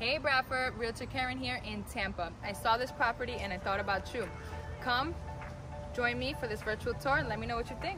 Hey Bradford, Realtor Keren here in Tampa. I saw this property and I thought about you. Come, join me for this virtual tour and let me know what you think.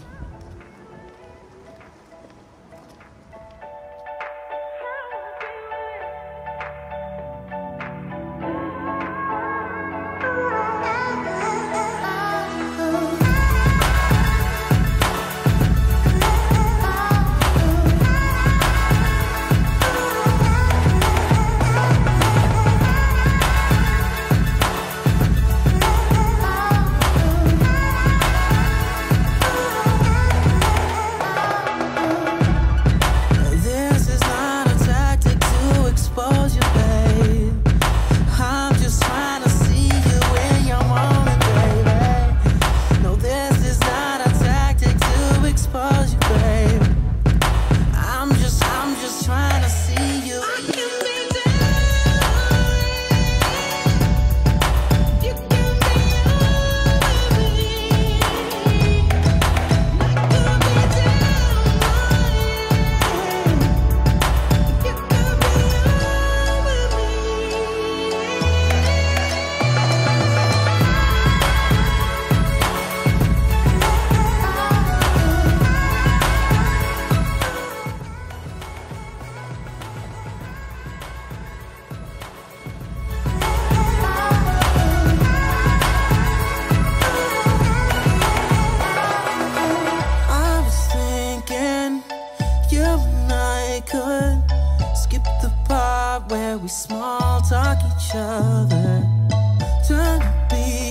Could skip the part where we small talk each other, trying to be